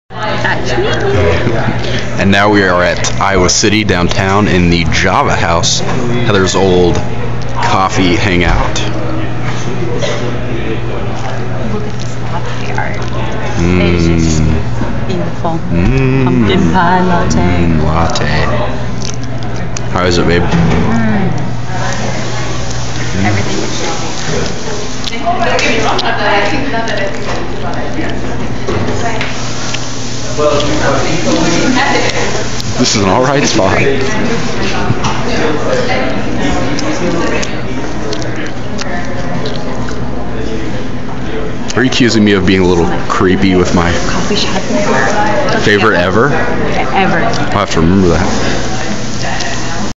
And now we are at Iowa City downtown in the Java House, Heather's old coffee hangout. Look at this latte art. It's just beautiful. Pumpkin pie latte. Latte. How is it, babe? Everything is Don't get me wrong, I think not that I think that's a bad idea. This is an alright spot. Are you accusing me of being a little creepy with my coffee shop. favorite ever? Ever. I'll have to remember that.